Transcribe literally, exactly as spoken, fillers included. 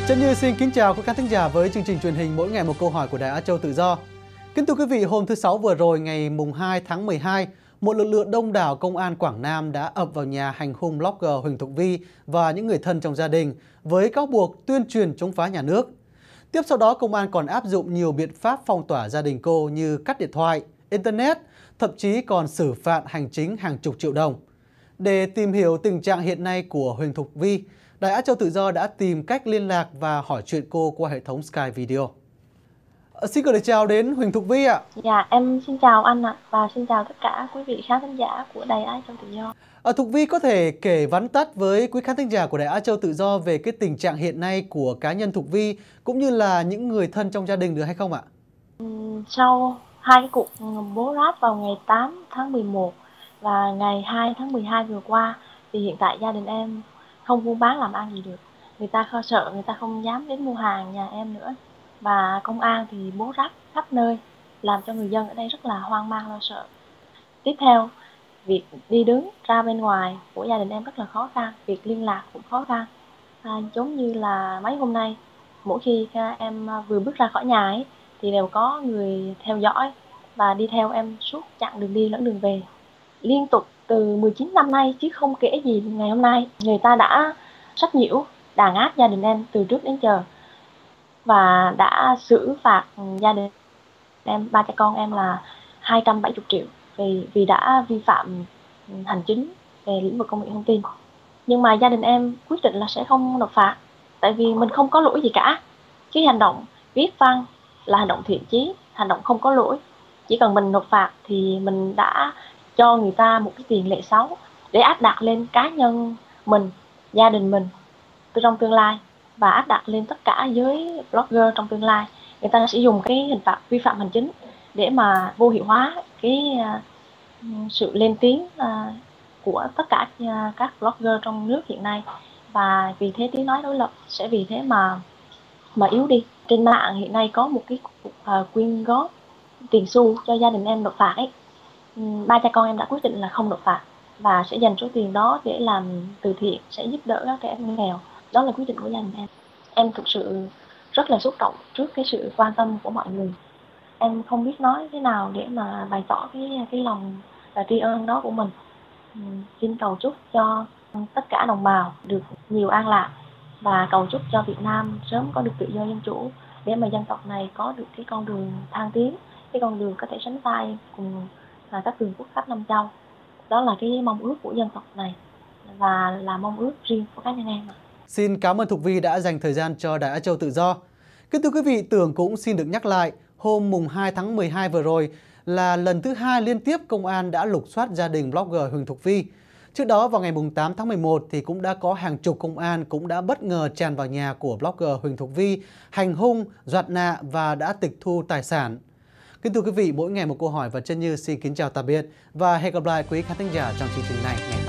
Trân Như xin kính chào quý khán thính giả với chương trình truyền hình Mỗi ngày một câu hỏi của Đài Á Châu Tự Do. Kính thưa quý vị, hôm thứ Sáu vừa rồi ngày mùng hai tháng mười hai, một lực lượng đông đảo công an Quảng Nam đã ập vào nhà hành hung blogger Huỳnh Thục Vy và những người thân trong gia đình với cáo buộc tuyên truyền chống phá nhà nước. Tiếp sau đó, công an còn áp dụng nhiều biện pháp phong tỏa gia đình cô như cắt điện thoại, internet, thậm chí còn xử phạt hành chính hàng chục triệu đồng. Để tìm hiểu tình trạng hiện nay của Huỳnh Thục Vy, Đài Á Châu Tự Do đã tìm cách liên lạc và hỏi chuyện cô qua hệ thống Skype video. Xin gửi lời chào đến Huỳnh Thục Vy ạ. Dạ, em xin chào anh ạ, và xin chào tất cả quý vị khán thính giả của Đài Á Châu Tự Do. À, Thục Vy có thể kể vắn tắt với quý khán thính giả của Đài Á Châu Tự Do về cái tình trạng hiện nay của cá nhân Thục Vy cũng như là những người thân trong gia đình được hay không ạ? Sau hai cái cuộc bố ráp vào ngày tám tháng mười một và ngày hai tháng mười hai vừa qua thì hiện tại gia đình em không buôn bán làm ăn gì được. Người ta khó sợ, người ta không dám đến mua hàng nhà em nữa. Và công an thì bố ráp khắp nơi, làm cho người dân ở đây rất là hoang mang lo sợ. Tiếp theo, việc đi đứng ra bên ngoài của gia đình em rất là khó khăn, việc liên lạc cũng khó khăn. À, giống như là mấy hôm nay, mỗi khi em vừa bước ra khỏi nhà ấy, thì đều có người theo dõi và đi theo em suốt chặng đường đi lẫn đường về. Liên tục từ mười chín năm nay chứ không kể gì ngày hôm nay, người ta đã sách nhiễu, đàn áp gia đình em từ trước đến giờ và đã xử phạt gia đình em, ba cha con em là hai trăm bảy mươi triệu vì, vì đã vi phạm hành chính về lĩnh vực công nghệ thông tin. Nhưng mà gia đình em quyết định là sẽ không nộp phạt, tại vì mình không có lỗi gì cả. Cái hành động viết văn là hành động thiện chí, hành động không có lỗi. Chỉ cần mình nộp phạt thì mình đã cho người ta một cái tiền lệ xấu để áp đặt lên cá nhân mình, gia đình mình trong tương lai và áp đặt lên tất cả giới blogger trong tương lai. Người ta sẽ dùng cái hình phạt vi phạm hành chính để mà vô hiệu hóa cái uh, sự lên tiếng uh, của tất cả uh, các blogger trong nước hiện nay, và vì thế tiếng nói đối lập sẽ vì thế mà mà yếu đi. Trên mạng hiện nay có một cái cuộc uh, quyên góp tiền xu cho gia đình em nộp phạt ấy. Um, ba cha con em đã quyết định là không nộp phạt và sẽ dành số tiền đó để làm từ thiện, sẽ giúp đỡ các trẻ em nghèo. Đó là quyết định của gia đình em. Em thực sự rất là xúc động trước cái sự quan tâm của mọi người. Em không biết nói thế nào để mà bày tỏ cái cái lòng và tri ân đó của mình. Uhm, xin cầu chúc cho tất cả đồng bào được nhiều an lạc và cầu chúc cho Việt Nam sớm có được tự do dân chủ để mà dân tộc này có được cái con đường thăng tiến, cái con đường có thể sánh vai cùng là các cường quốc khắp năm châu. Đó là cái mong ước của dân tộc này và là mong ước riêng của cá nhân em. Xin cảm ơn Thục Vy đã dành thời gian cho Đài Á Châu Tự Do. Kính thưa quý vị, Tường cũng xin được nhắc lại, hôm mùng hai tháng mười hai vừa rồi là lần thứ hai liên tiếp công an đã lục soát gia đình blogger Huỳnh Thục Vy. Trước đó vào ngày mùng tám tháng mười một thì cũng đã có hàng chục công an cũng đã bất ngờ tràn vào nhà của blogger Huỳnh Thục Vy, hành hung, dọa nạ và đã tịch thu tài sản. Kính thưa quý vị, mỗi ngày một câu hỏi và Trân Như xin kính chào tạm biệt và hẹn gặp lại quý khán thính giả trong chương trình này ngày mai.